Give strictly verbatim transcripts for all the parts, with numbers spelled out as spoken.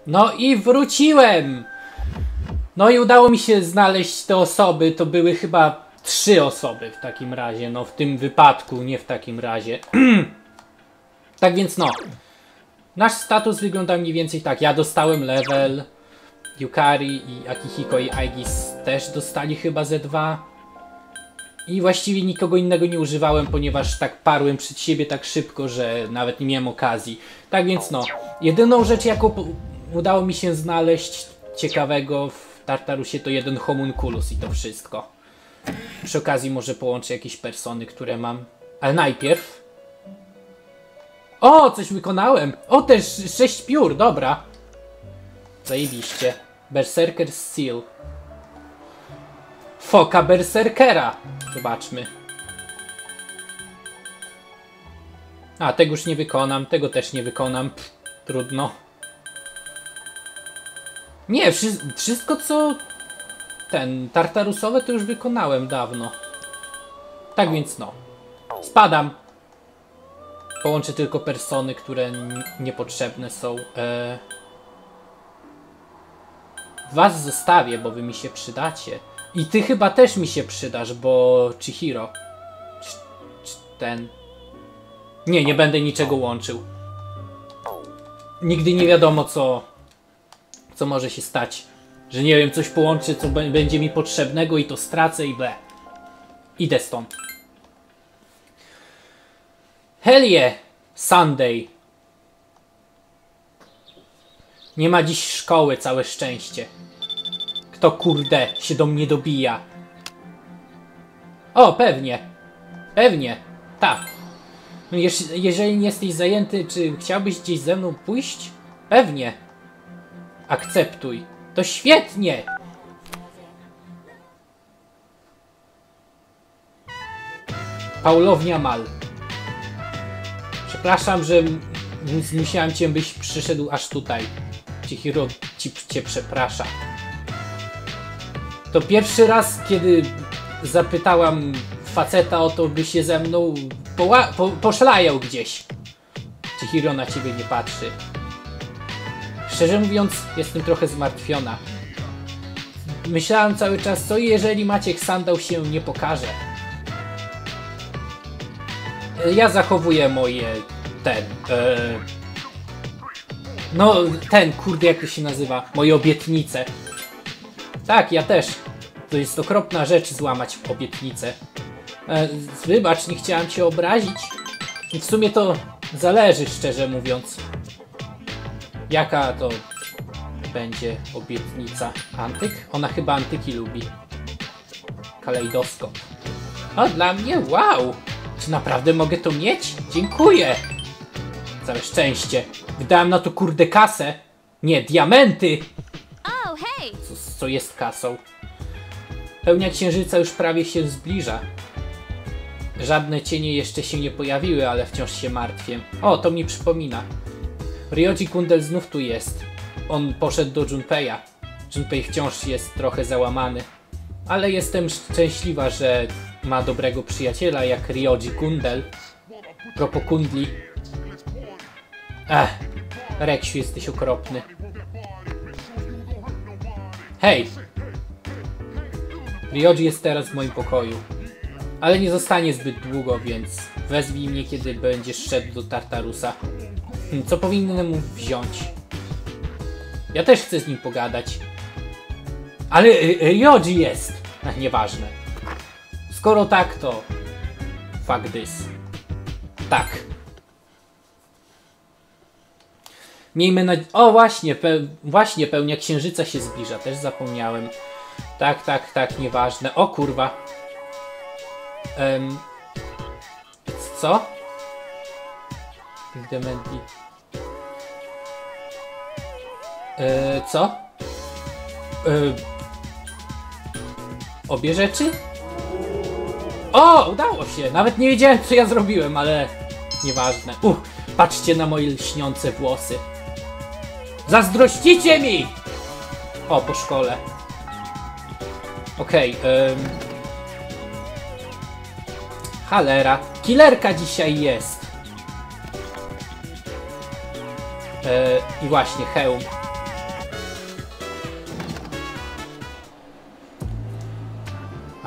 No i wróciłem! No i udało mi się znaleźć te osoby, to były chyba trzy osoby w takim razie, no w tym wypadku, nie w takim razie. Tak więc no, nasz status wygląda mniej więcej tak, ja dostałem level, Yukari i Akihiko i Aegis też dostali chyba ze dwa. I właściwie nikogo innego nie używałem, ponieważ tak parłem przed siebie tak szybko, że nawet nie miałem okazji. Tak więc no, jedyną rzecz jaką udało mi się znaleźć ciekawego w Tartarusie to jeden homunculus i to wszystko. Przy okazji może połączę jakieś persony, które mam. Ale najpierw... O, coś wykonałem! O, też sześć piór, dobra. Zajebiście. Berserker Seal. Foka Berserkera. Zobaczmy. A, tego już nie wykonam, tego też nie wykonam. Pff, trudno. Nie, wszy wszystko co... Ten, tartarusowe to już wykonałem dawno. Tak więc no. Spadam. Połączę tylko persony, które niepotrzebne są. Eee... Was zostawię, bo wy mi się przydacie. I ty chyba też mi się przydasz, bo Chihiro. Czy, czy ten... Nie, nie będę niczego łączył. Nigdy nie wiadomo co... Co może się stać. Że nie wiem, coś połączę, co będzie mi potrzebnego i to stracę i ble. Idę stąd. Hell yeah! Sunday. Nie ma dziś szkoły, całe szczęście. Kto kurde się do mnie dobija? O, pewnie. Pewnie. Tak. Jeżeli nie jesteś zajęty, czy chciałbyś gdzieś ze mną pójść? Pewnie. Akceptuj. To świetnie! Paulownia Mal. Przepraszam, że musiałem cię, byś przyszedł aż tutaj. Chihiro ci, cię przeprasza. To pierwszy raz, kiedy zapytałam faceta o to, by się ze mną po, poszlajał gdzieś. Chihiro na ciebie nie patrzy. Szczerze mówiąc, jestem trochę zmartwiona. Myślałam cały czas, co jeżeli Maciek Sandał się nie pokaże. Ja zachowuję moje... ten... E, no, ten, kurde, jak to się nazywa? Moje obietnice. Tak, ja też. To jest okropna rzecz złamać obietnicę. E, wybacz, nie chciałam cię obrazić. W sumie to zależy, szczerze mówiąc. Jaka to będzie obietnica? Antyk? Ona chyba antyki lubi. Kalejdoskop. O, dla mnie? Wow! Czy naprawdę mogę to mieć? Dziękuję! Całe szczęście. Wydałem na to kurde kasę. Nie, diamenty! Co, co jest kasą? Pełnia księżyca już prawie się zbliża. Żadne cienie jeszcze się nie pojawiły, ale wciąż się martwię. O, to mi przypomina. Ryoji Kundel znów tu jest. On poszedł do Junpei'a. Junpei wciąż jest trochę załamany. Ale jestem szczęśliwa, że ma dobrego przyjaciela jak Ryoji Kundel. Propos kundli. Ech, Reksiu, jesteś okropny. Hej! Ryoji jest teraz w moim pokoju. Ale nie zostanie zbyt długo, więc wezwij mnie, kiedy będziesz szedł do Tartarusa. Co powinienem mu wziąć? Ja też chcę z nim pogadać. Ale Ryoji jest! Ach, nieważne. Skoro tak, to... Fuck this. Tak. Miejmy nadzieję... O, właśnie, pe... właśnie, pełnia księżyca się zbliża. Też zapomniałem. Tak, tak, tak, nieważne. O kurwa. Um... Co? Dementi. Eee, co? Eee, obie rzeczy? O, udało się! Nawet nie wiedziałem, co ja zrobiłem, ale nieważne. Uch, patrzcie na moje lśniące włosy. Zazdrościcie mi! O, po szkole. Okej. Okay, um... Cholera. Killerka dzisiaj jest. Yy, I właśnie, hełm.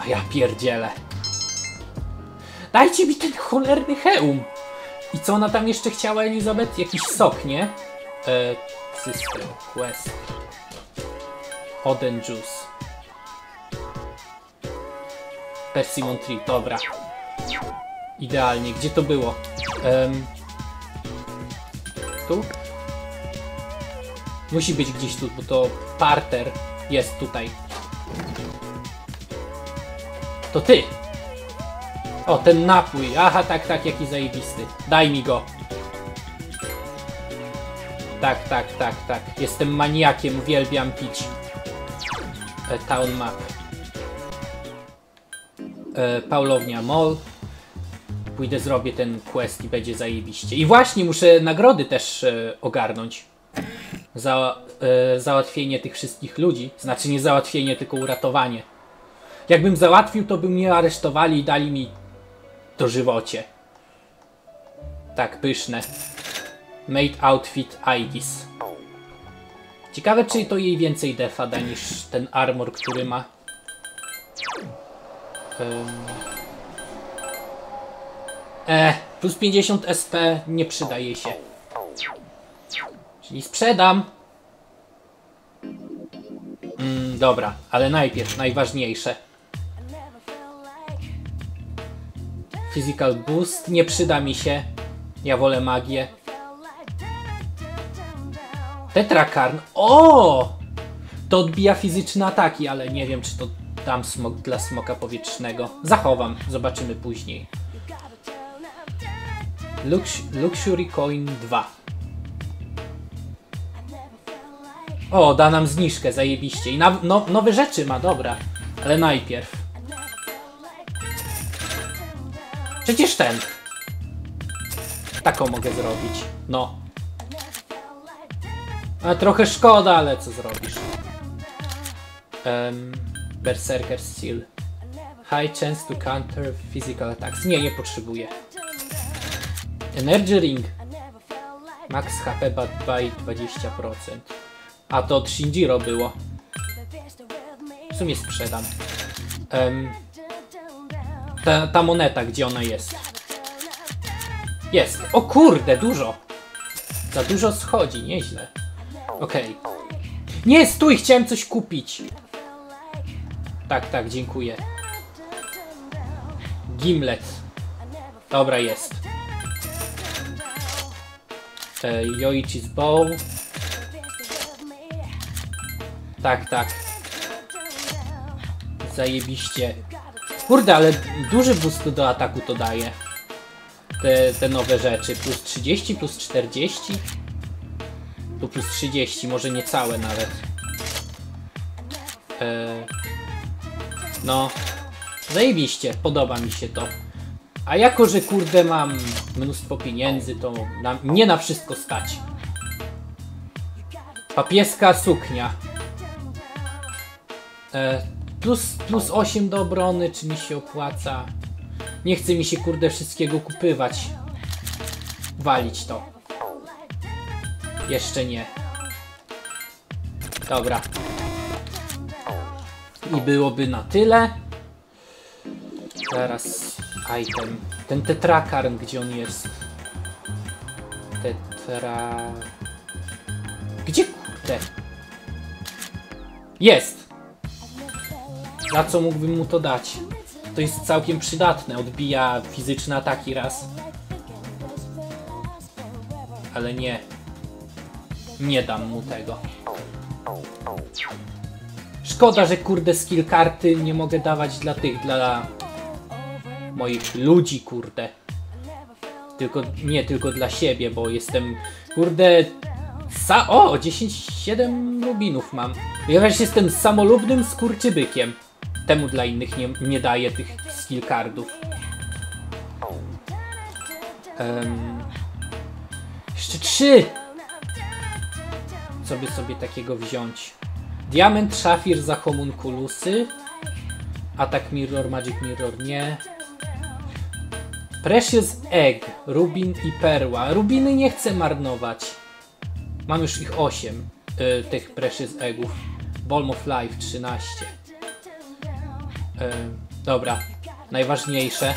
Ja pierdzielę. Dajcie mi ten cholerny hełm. I co ona tam jeszcze chciała, Elizabeth? Jakiś sok, nie? E, system, quest. Oden juice. Persimmon tree, dobra. Idealnie, gdzie to było? Um, tu? Musi być gdzieś tu, bo to parter jest tutaj. To ty! O, ten napój. Aha, tak, tak, jaki zajebisty. Daj mi go. Tak, tak, tak, tak. Jestem maniakiem, uwielbiam pić. E, town map. E, Paulownia Mall. Pójdę, zrobię ten quest i będzie zajebiście. I właśnie muszę nagrody też e, ogarnąć. Za e, załatwienie tych wszystkich ludzi. Znaczy nie załatwienie, tylko uratowanie. Jakbym załatwił, to by mnie aresztowali i dali mi dożywocie. Tak, pyszne. Made outfit Aegis. Ciekawe, czy to jej więcej defa da niż ten armor, który ma. Um. E, plus pięćdziesiąt S P nie przydaje się. Czyli sprzedam. Mm, dobra, ale najpierw najważniejsze. Physical boost nie przyda mi się. Ja wolę magię. Tetrakarn. O! To odbija fizyczne ataki, ale nie wiem, czy to dam smok dla smoka powietrznego. Zachowam, zobaczymy później. Lux Luxury Coin dwa. O, da nam zniżkę, zajebiście. I na, no, nowe rzeczy ma, dobra. Ale najpierw. Przecież ten. Taką mogę zrobić. No. A trochę szkoda, ale co zrobisz? Um, Berserker Steel. High chance to counter physical attacks. Nie, nie potrzebuję. Energy Ring. Max H P by dwadzieścia procent. A to od Shinjiro było. W sumie sprzedam. Um, ta, ta moneta, gdzie ona jest? Jest. O kurde, dużo. Za dużo schodzi, nieźle. Okej. Okay. Nie, stój, chciałem coś kupić. Tak, tak, dziękuję. Gimlet. Dobra, jest. E, Yoichi's Bow. Tak, tak. Zajebiście. Kurde, ale duży boost do ataku to daje. Te, te nowe rzeczy. Plus trzydzieści, plus czterdzieści. Tu plus trzydzieści, może nie całe nawet. E, no. Zajebiście, podoba mi się to. A jako, że kurde mam mnóstwo pieniędzy, to na, nie na wszystko stać. Papieska suknia. E, plus, plus osiem do obrony, czy mi się opłaca? Nie chce mi się kurde wszystkiego kupywać. Walić to. Jeszcze nie. Dobra. I byłoby na tyle. Teraz item. Ten tetrakarn, gdzie on jest? Tetra... Gdzie kurde? Jest! Za co mógłbym mu to dać? To jest całkiem przydatne. Odbija fizyczne ataki raz. Ale nie. Nie dam mu tego. Szkoda, że kurde skill karty nie mogę dawać dla tych, dla moich ludzi, kurde. Tylko, nie tylko dla siebie, bo jestem, kurde, sa o, dziesięć siedem rubinów mam. Ja też jestem samolubnym skurczybykiem. Temu dla innych nie, nie daję tych skill cardów. Um, jeszcze trzy! Co by sobie takiego wziąć? Diament, szafir za homunculusy. Atak Mirror, Magic Mirror, nie. Precious Egg, Rubin i Perła. Rubiny nie chcę marnować. Mam już ich osiem, y, tych Precious Eggów. Balm of Life trzynaście. Y, Dobra, najważniejsze.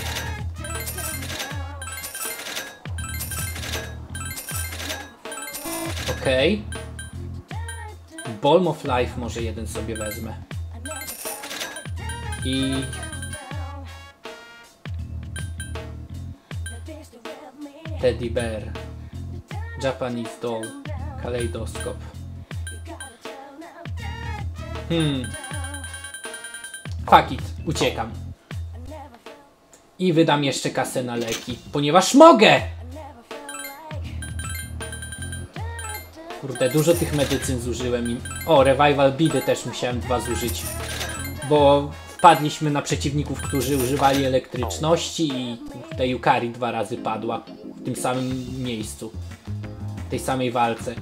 Okej. Okay. Balm of Life może jeden sobie wezmę. I... Teddy Bear. Japanese Doll. Kalejdoskop. Hmm. Fuck it. Uciekam. I wydam jeszcze kasę na leki. Ponieważ mogę! Kurde, dużo tych medycyn zużyłem. I... O, Revival Bidy też musiałem dwa zużyć. Bo wpadliśmy na przeciwników, którzy używali elektryczności i ta Yukari dwa razy padła. W tym samym miejscu. W tej samej walce.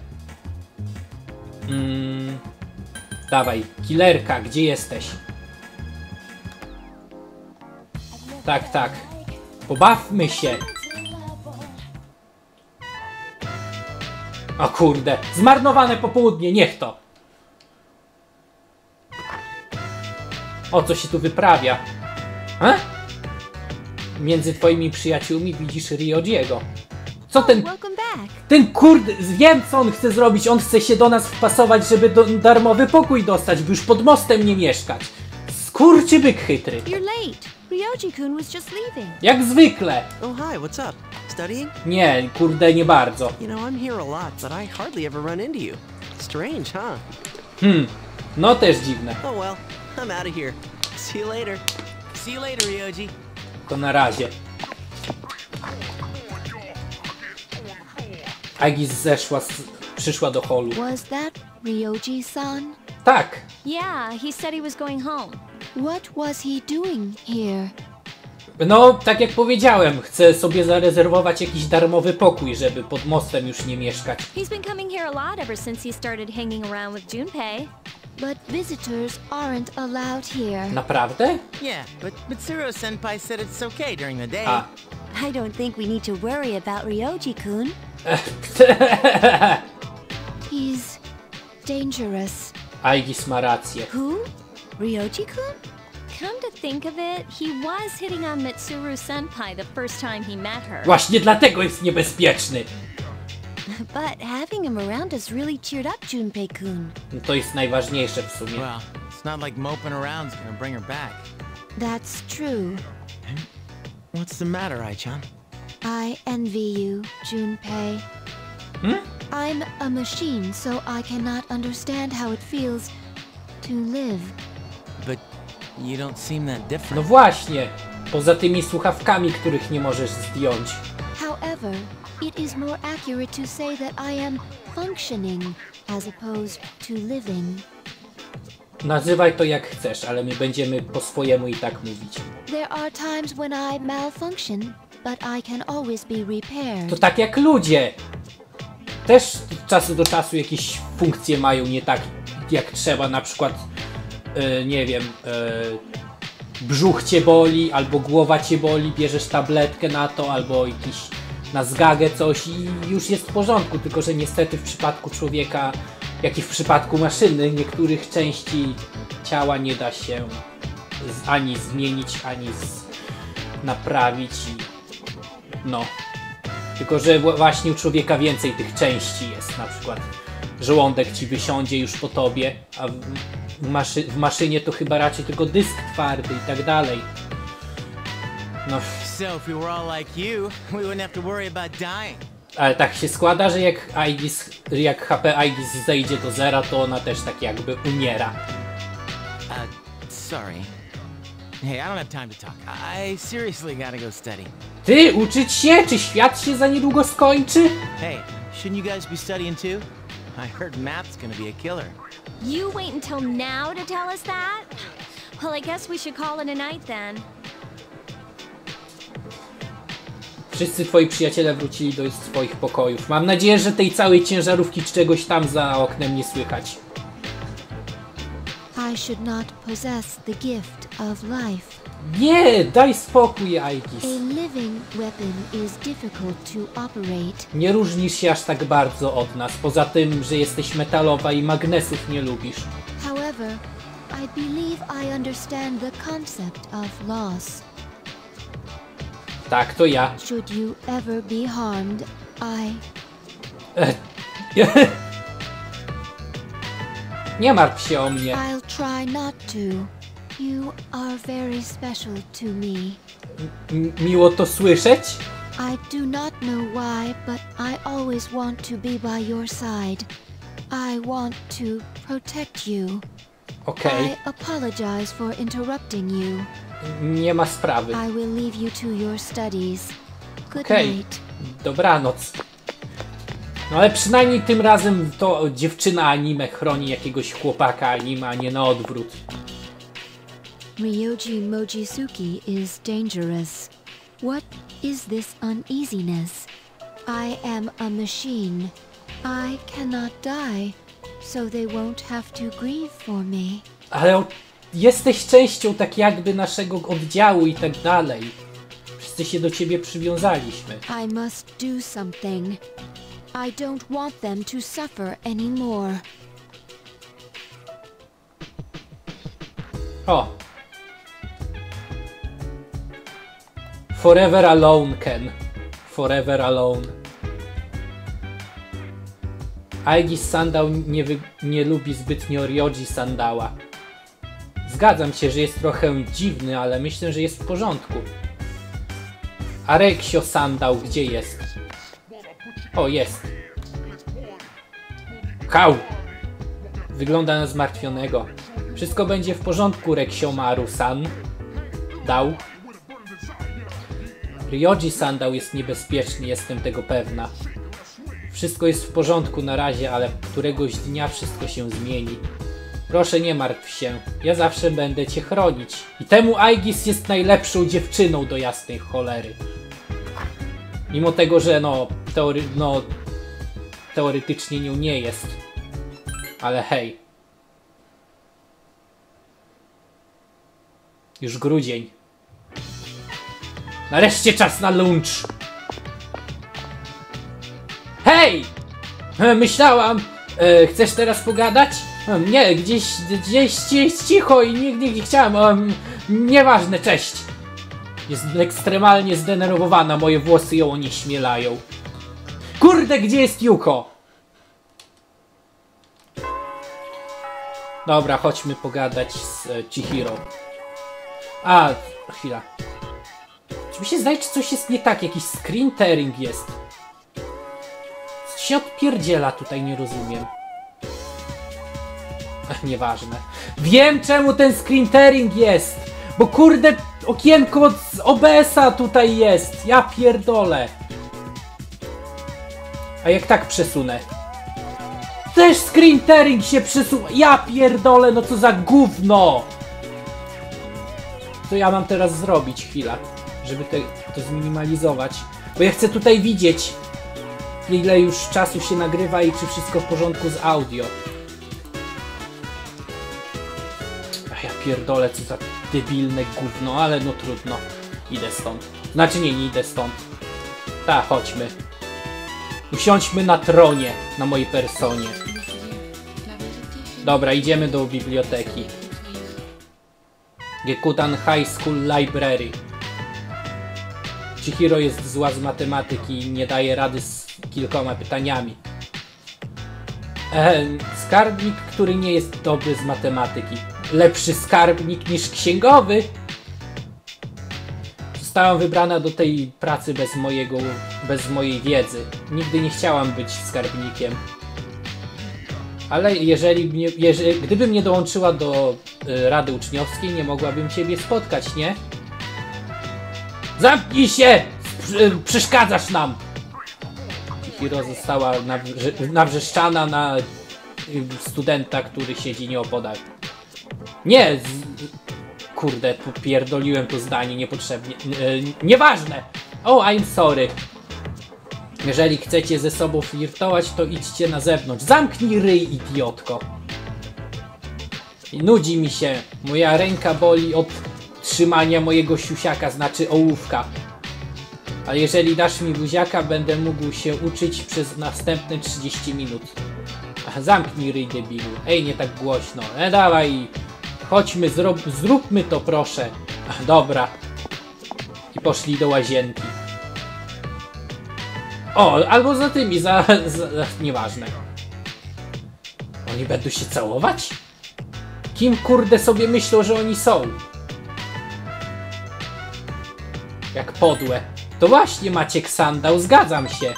Mm. Dawaj, killerka, gdzie jesteś? Tak, tak. Pobawmy się. O kurde, zmarnowane popołudnie, niech to. O, co się tu wyprawia? A? Między twoimi przyjaciółmi widzisz Ryojiego. Co ten... Ten kurde... Wiem, co on chce zrobić. On chce się do nas wpasować, żeby do, darmowy pokój dostać, by już pod mostem nie mieszkać. Skurczybyk chytry. Ryoji-kun was just leaving. Jak zwykle. Oh hi, what's up? Studying? Nie, kurde, nie bardzo. You know, I'm here a lot, but I hardly ever run into you. Strange, huh? Hmm, no też dziwne. Oh well, I'm out of here. See you later. See you later, Ryoji. To na razie. Aigis zeszła, z, przyszła do holu. Was that Ryoji-san? Tak. Yeah, he said he was going home. What was he doing here? No, tak jak powiedziałem, chcę sobie zarezerwować jakiś darmowy pokój, żeby pod mostem już nie mieszkać. He's been coming here a lot ever since he started hanging around with Junpei. But visitors aren't allowed here. Naprawdę? Yeah, but Mitsuru-senpai said it's okay during the day. A. I don't think we need to worry about Ryoji-kun. He's dangerous. Aigis ma rację. Who? Ryoji-kun? Come to think of it, he was hitting on Mitsuru-senpai the first time he met her. Właśnie dlatego jest niebezpieczny. But having him around has really cheered up Junpei-kun. No to jest najważniejsze w sumie. Well, it's not like moping around's gonna bring her back. That's true. What's the matter, Ai-chan? I envy you, Junpei. Hmm? I'm a machine, so I cannot understand how it feels to live. But you don't seem that No different. właśnie. Poza tymi słuchawkami, których nie możesz zdjąć. However, it is more accurate to say that I am functioning as opposed to living. Nazywaj to jak chcesz, ale my będziemy po swojemu i tak mówić. There are times when I malfunction, but I can always be repaired. To tak jak ludzie. Też od czasu do czasu jakieś funkcje mają nie tak jak trzeba, na przykład yy, nie wiem, yy, brzuch cię boli, albo głowa cię boli, bierzesz tabletkę na to, albo jakiś na zgagę coś i już jest w porządku, tylko że niestety w przypadku człowieka, jak i w przypadku maszyny, niektórych części ciała nie da się z, ani zmienić, ani z, naprawić i no. Tylko że właśnie u człowieka więcej tych części jest, na przykład żołądek ci wysiądzie już po tobie, a w, w, maszy w maszynie to chyba raczej tylko dysk twardy i tak dalej. No. So if we were all like you, we wouldn't have to worry about dying. Ale tak się składa, że jak Aigis, jak H P Aigis zejdzie do zera, to ona też tak jakby umiera. Uh, sorry. Hey, I don't have time to talk. I seriously gotta go study. Ty, uczyć się? Czy świat się za niedługo skończy? Hey, shouldn't you guys be studying too? I heard math's gonna be a killer. You wait until now to tell us that? Well, I guess we should call it a night then. Wszyscy twoi przyjaciele wrócili do swoich pokojów. Mam nadzieję, że tej całej ciężarówki czy czegoś tam za oknem nie słychać. I should not possess the gift of life. Nie, daj spokój, Aigis. A living weapon is difficult to operate. Nie różnisz się aż tak bardzo od nas, poza tym, że jesteś metalowa i magnesów nie lubisz. However, I believe I understand the concept of loss. Tak, to ja. Should you ever be harmed, I... Nie martw się o mnie. I'll try not to. You are very special to me. M miło to słyszeć. I do not know why, but I always want to be by your side. I want to protect you. Okej. Okay. I apologize for interrupting you. Nie ma sprawy. I will leave you to your studies. Good Okej. Okay. night. Dobranoc. No ale przynajmniej tym razem to dziewczyna anime chroni jakiegoś chłopaka anime, a nie na odwrót. Ryoji Mochizuki is dangerous. What is this uneasiness? I am a machine. I cannot die, so they won't have to grieve for me. Ale jesteś częścią tak jakby naszego oddziału i tak dalej. Wszyscy się do ciebie przywiązaliśmy. I must do something. I don't want them to suffer anymore. O! Forever alone, Ken. Forever alone. Aegis Sandał nie, wy nie lubi zbytnio Ryoji Sandała. Zgadzam się, że jest trochę dziwny, ale myślę, że jest w porządku. A Reksio Sandał gdzie jest? O, jest. Kał! Wygląda na zmartwionego. Wszystko będzie w porządku, Reksio Maru-san. Dał. Ryoji Sandał jest niebezpieczny, jestem tego pewna. Wszystko jest w porządku na razie, ale któregoś dnia wszystko się zmieni. Proszę, nie martw się. Ja zawsze będę cię chronić. I temu Aegis jest najlepszą dziewczyną do jasnej cholery. Mimo tego, że no, teory no teoretycznie nią nie jest. Ale hej. Już grudzień. Nareszcie czas na lunch. Hej! Myślałam... E, chcesz teraz pogadać? Nie, gdzieś, gdzieś jest cicho i nigdy nie, nie chciałam. Um, nieważne, cześć. Jest ekstremalnie zdenerwowana, moje włosy ją onieśmielają. Kurde, gdzie jest Yuko? Dobra, chodźmy pogadać z e, Chihiro. A, chwila. Czy mi się zdaje, czy coś jest nie tak? Jakiś screen tearing jest. Co się odpierdziela tutaj, nie rozumiem. Ach, nieważne. Wiem, czemu ten screen tearing jest! Bo kurde, okienko z O B S-a tutaj jest! Ja pierdolę! A jak tak przesunę? Też screen tearing się przesuwa! Ja pierdolę, no co za gówno! Co ja mam teraz zrobić? Chwila. Żeby te, to zminimalizować. Bo ja chcę tutaj widzieć, ile już czasu się nagrywa i czy wszystko w porządku z audio. Ach, ja pierdolę, co za debilne gówno, ale no trudno. Idę stąd. Znaczy nie, nie idę stąd. Ta, chodźmy. Usiądźmy na tronie, na mojej personie. Dobra, idziemy do biblioteki. Gekutan High School Library. Chihiro jest zła z matematyki i nie daje rady z kilkoma pytaniami. Eee, skarbnik, który nie jest dobry z matematyki. Lepszy skarbnik niż księgowy. Zostałam wybrana do tej pracy bez mojego, bez mojej wiedzy. Nigdy nie chciałam być skarbnikiem. Ale jeżeli mnie, jeżeli, gdybym nie dołączyła do y, Rady Uczniowskiej, nie mogłabym ciebie spotkać, nie? Zamknij się! Przeszkadzasz nam! Chihiro została nawrze nawrzeszczana na studenta, który siedzi nieopodal. Nie! Z kurde, popierdoliłem to zdanie niepotrzebnie. Yy, nieważne! Oh, I'm sorry. Jeżeli chcecie ze sobą flirtować, to idźcie na zewnątrz. Zamknij ryj, idiotko! I nudzi mi się. Moja ręka boli od trzymania mojego siusiaka, znaczy ołówka. Ale jeżeli dasz mi buziaka, będę mógł się uczyć przez następne trzydzieści minut. Ach, zamknij ryj, debilu. Ej, nie tak głośno. E, dawaj. Chodźmy, zrób, zróbmy to, proszę. Ach, dobra. I poszli do łazienki. O, albo za tymi, za, za... Nieważne. Oni będą się całować? Kim kurde sobie myślą, że oni są? Jak podłe. To właśnie Maciek Sandał, zgadzam się.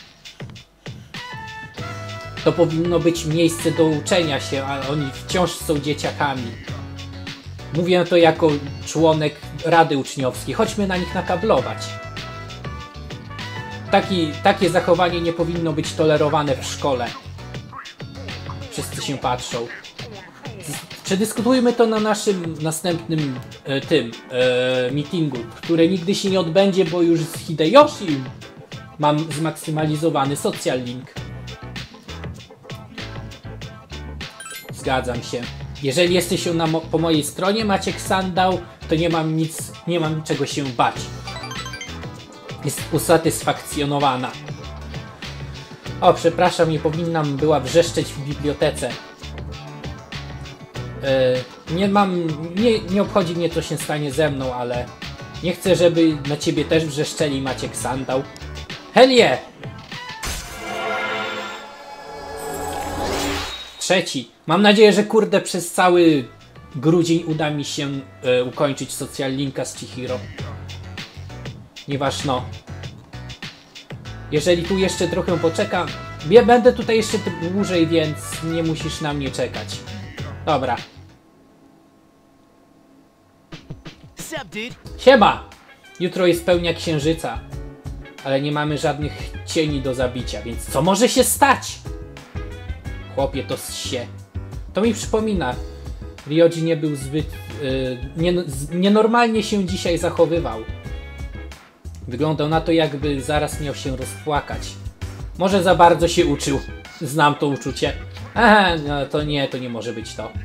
To powinno być miejsce do uczenia się, a oni wciąż są dzieciakami. Mówię to jako członek Rady Uczniowskiej. Chodźmy na nich nakablować. Taki, takie zachowanie nie powinno być tolerowane w szkole. Wszyscy się patrzą. Przedyskutujmy to na naszym następnym e, tym e, meetingu, który nigdy się nie odbędzie, bo już z Hideyoshi mam zmaksymalizowany social link. Zgadzam się. Jeżeli jesteś na mo po mojej stronie, Maciek Sandał, to nie mam nic, nie mam czego się bać. Jest usatysfakcjonowana. O, przepraszam, nie powinnam była wrzeszczeć w bibliotece. Yy, nie mam, nie, nie obchodzi mnie, co się stanie ze mną, ale nie chcę, żeby na ciebie też wrzeszczeli, Maciek Sandał. Hell yeah! Trzeci. Mam nadzieję, że kurde przez cały grudzień uda mi się yy, ukończyć social linka z Chihiro. Ponieważ no, jeżeli tu jeszcze trochę poczekam, ja będę tutaj jeszcze dłużej, więc nie musisz na mnie czekać. Dobra. Siema! Jutro jest pełnia księżyca, ale nie mamy żadnych cieni do zabicia, więc co może się stać? Chłopie, to się. To mi przypomina, Ryoji nie był zbyt... Yy, nie, nienormalnie się dzisiaj zachowywał. Wyglądał na to, jakby zaraz miał się rozpłakać. Może za bardzo się uczył. Znam to uczucie. Aha, no to nie, to nie może być to.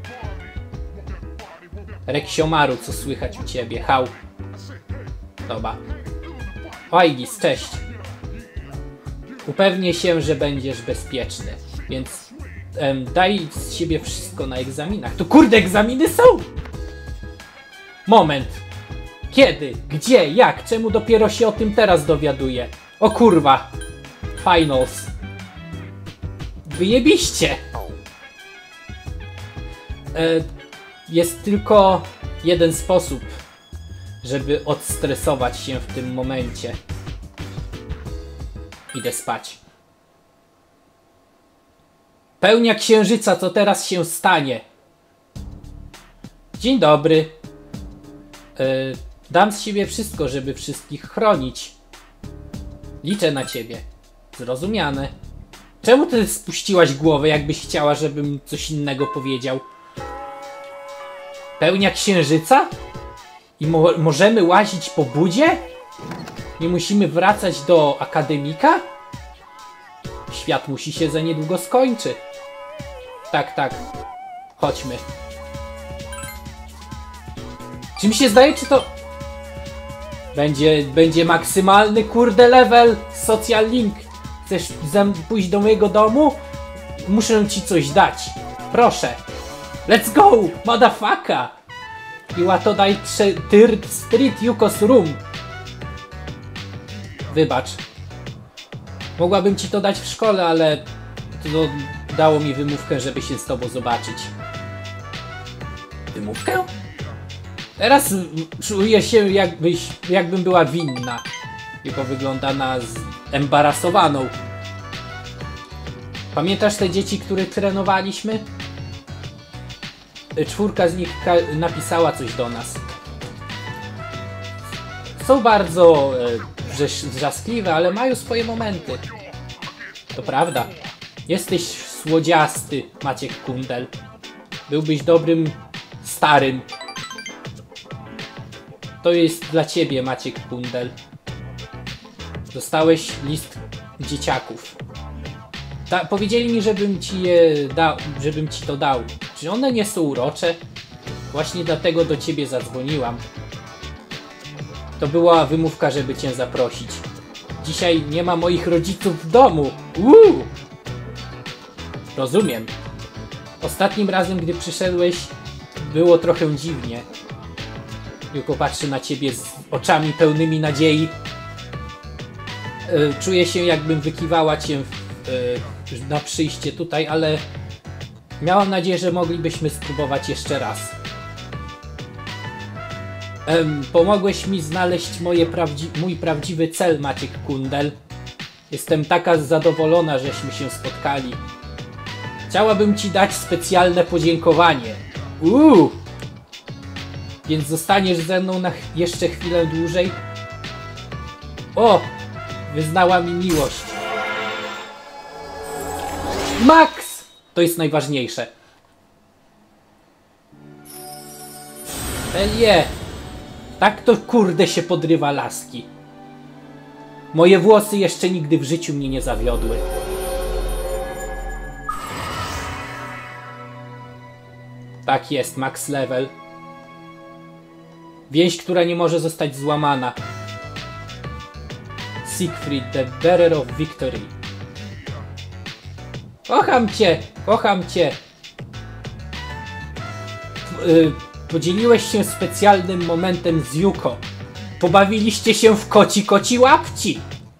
Reksiomaru, co słychać u ciebie? Hał. Dobra. Oigis, cześć. Upewnię się, że będziesz bezpieczny. Więc em, daj z siebie wszystko na egzaminach. To kurde, egzaminy są! Moment. Kiedy? Gdzie? Jak? Czemu dopiero się o tym teraz dowiaduję? O kurwa. Finals. Wyjebiście. E, jest tylko jeden sposób, żeby odstresować się w tym momencie. Idę spać. Pełnia księżyca, co teraz się stanie? Dzień dobry. E, dam z siebie wszystko, żeby wszystkich chronić. Liczę na ciebie. Zrozumiane. Czemu ty spuściłaś głowę, jakbyś chciała, żebym coś innego powiedział? Pełnia księżyca? I mo możemy łazić po budzie? Nie musimy wracać do akademika? Świat musi się za niedługo skończy. Tak, tak. Chodźmy. Czy mi się zdaje, czy to... Będzie, będzie maksymalny kurde level social link. Chcesz pójść do mojego domu? Muszę ci coś dać. Proszę. Let's go, motherfucker! Iwatodai Third Street Yukos Room. Wybacz. Mogłabym ci to dać w szkole, ale to dało mi wymówkę, żeby się z tobą zobaczyć. Wymówkę? Teraz czuję się, jakbyś, jakbym była winna. Tylko wygląda na embarasowaną. Pamiętasz te dzieci, które trenowaliśmy? Czwórka z nich napisała coś do nas. Są bardzo e, wrzaskliwe, ale mają swoje momenty. To prawda. Jesteś słodziasty, Maciek Kundel. Byłbyś dobrym starym. To jest dla ciebie, Maciek Kundel. Dostałeś list dzieciaków. Ta, powiedzieli mi, żebym ci je dał, żebym ci to dał. Czy one nie są urocze? Właśnie dlatego do ciebie zadzwoniłam. To była wymówka, żeby cię zaprosić. Dzisiaj nie ma moich rodziców w domu. Uuu! Rozumiem. Ostatnim razem, gdy przyszedłeś, było trochę dziwnie. Yuko patrzy na ciebie z oczami pełnymi nadziei. Yy, czuję się, jakbym wykiwała cię w, yy, na przyjście tutaj, ale miałam nadzieję, że moglibyśmy spróbować jeszcze raz. Ehm, pomogłeś mi znaleźć moje prawdzi mój prawdziwy cel, Maciek Kundel. Jestem taka zadowolona, żeśmy się spotkali. Chciałabym ci dać specjalne podziękowanie. Uuu! Więc zostaniesz ze mną na ch jeszcze chwilę dłużej? O! Wyznała mi miłość. Max! To jest najważniejsze. Elie! Tak to kurde się podrywa laski. Moje włosy jeszcze nigdy w życiu mnie nie zawiodły. Tak jest, max level. Więź, która nie może zostać złamana. Siegfried, the bearer of victory. Kocham cię, kocham cię. Yy, podzieliłeś się specjalnym momentem z Yuko. Pobawiliście się w koci koci łapci.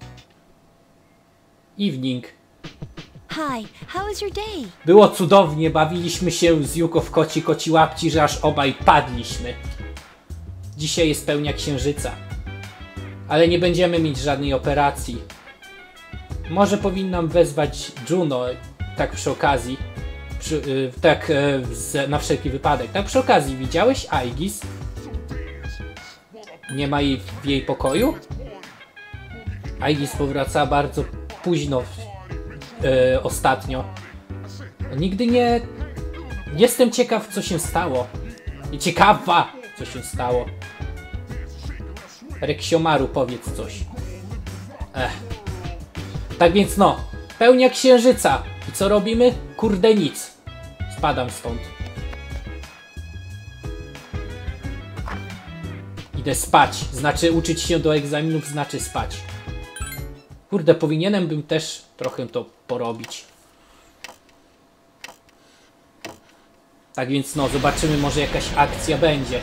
Evening. Hi, how was your day? Było cudownie, bawiliśmy się z Yuko w koci koci łapci, że aż obaj padliśmy. Dzisiaj jest pełnia księżyca. Ale nie będziemy mieć żadnej operacji. Może powinnam wezwać Juno, tak przy okazji. Przy, yy, tak yy, z, na wszelki wypadek. Tak przy okazji, widziałeś Aigis? Nie ma jej w jej pokoju? Aigis powraca bardzo późno w, yy, ostatnio. Nigdy nie... Jestem ciekaw, co się stało. I ciekawa, co się stało. Reksiomaru, powiedz coś. Ech. Tak więc no, pełnia księżyca. I co robimy? Kurde nic. Spadam stąd. Idę spać. Znaczy uczyć się do egzaminów znaczy spać. Kurde, powinienem bym też trochę to porobić. Tak więc no, zobaczymy, może jakaś akcja będzie.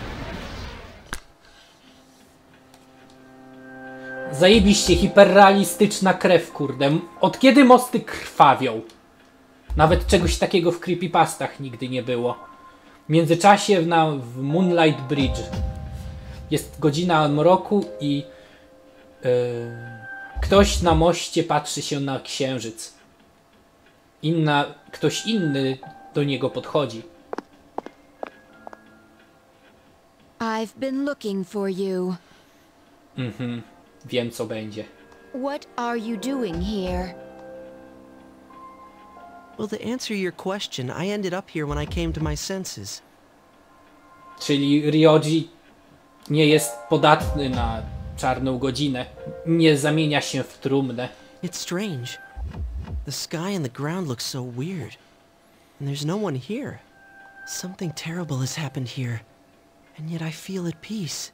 Zajebiście hiperrealistyczna krew, kurde. Od kiedy mosty krwawią? Nawet czegoś takiego w creepypastach nigdy nie było. W międzyczasie na, w Moonlight Bridge jest godzina mroku i yy, ktoś na moście patrzy się na księżyc. Inna, ktoś inny do niego podchodzi. I've been looking for you. Mhm. Wiem, co będzie. What are you doing here? Well, to answer your question, I ended up here when I came to my senses. Czyli Ryoji nie jest podatny na czarną godzinę. Nie zamienia się w trumnę. It's strange. The sky and the ground look so weird. And there's no one here. Something terrible has happened here. And yet I feel at peace.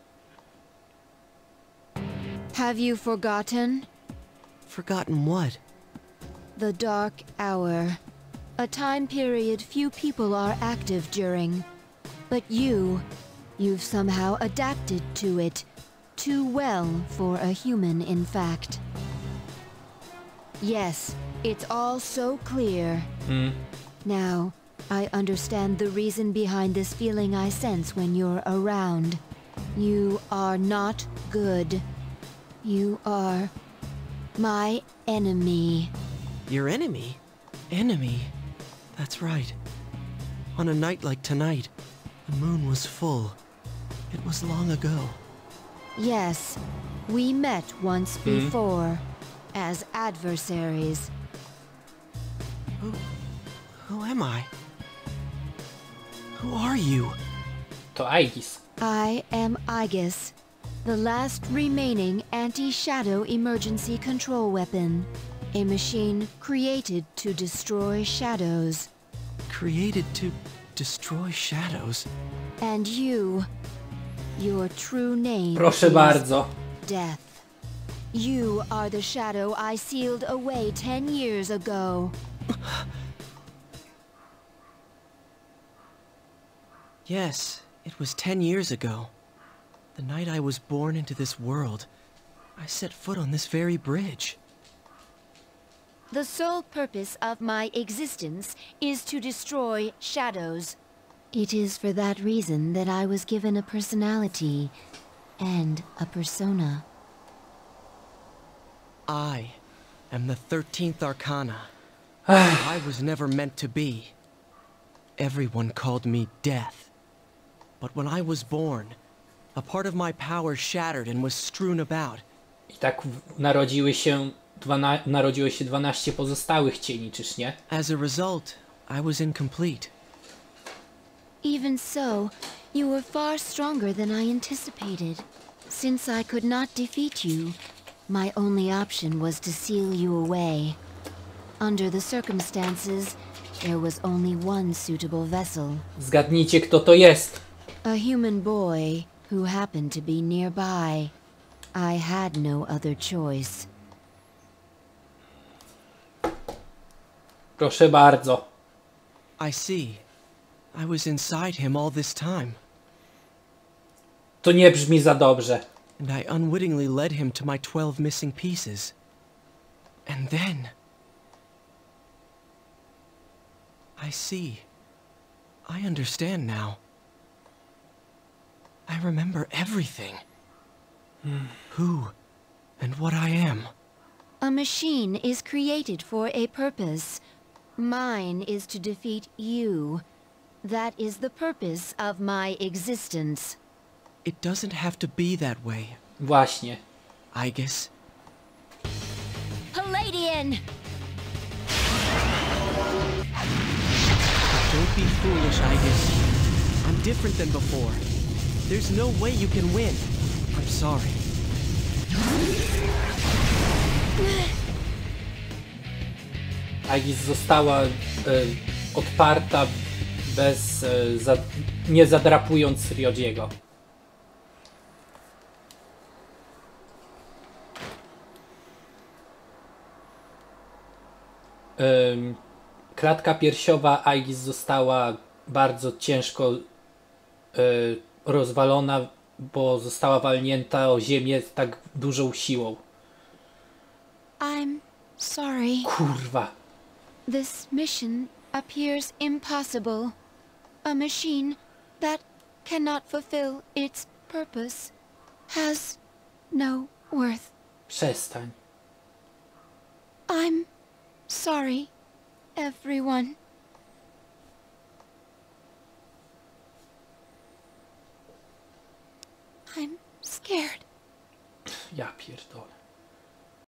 Have you forgotten? Forgotten what? The Dark Hour. A time period few people are active during. But you, you've somehow adapted to it. Too well for a human, in fact. Yes, it's all so clear. Hmm. Now, I understand the reason behind this feeling I sense when you're around. You are not good. You are my enemy. Your enemy? Enemy? That's right. On a night like tonight, the moon was full. It was long ago. Yes, we met once Hmm? before, as adversaries. Who... who am I? Who are you? To Aigis. I am Aegis, the last remaining anti-shadow emergency control weapon. A machine created to destroy shadows. Created to destroy shadows? And you, your true name Proszę is bardzo. Death. You are the shadow I sealed away ten years ago. Yes, it was ten years ago. The night I was born into this world, I set foot on this very bridge. The sole purpose of my existence is to destroy shadows. It is for that reason that I was given a personality and a persona. I am the thirteenth Arcana. I was never meant to be. Everyone called me Death. But when I was born, a part of my power shattered and was strewn about. I tak w- narodziły się dwana- narodziło się dwanaście pozostałych cieni, czyż nie? As a result, I was incomplete. Even so, you were far stronger than I anticipated. Since I could not defeat you, my only option was to seal you away. Under the circumstances, there was only one suitable vessel. Zgadnijcie, kto to jest. A human boy who happened to be nearby. I had no other choice. Proszę bardzo. I see. I was inside him all this time, To nie brzmi za dobrze. and I unwittingly led him to my twelve missing pieces. And then... I see. I understand now. I remember everything. Who and what I am. A machine is created for a purpose. Mine is to defeat you. That is the purpose of my existence. It doesn't have to be that way, Właśnie. I guess. Palladian! Don't be foolish, I guess. I'm different than before. There's no way you can win. I'm sorry. Aegis została e, odparta bez... E, za, nie zadrapując Ryojiego. Ym, klatka piersiowa Aegis została bardzo ciężko y, rozwalona, bo została walnięta o ziemię z tak dużą siłą. I'm sorry. Kurwa. This mission appears impossible. A machine that cannot fulfill its purpose has no worth. Przestań. I'm sorry, everyone. I'm scared. Ja pierdolę.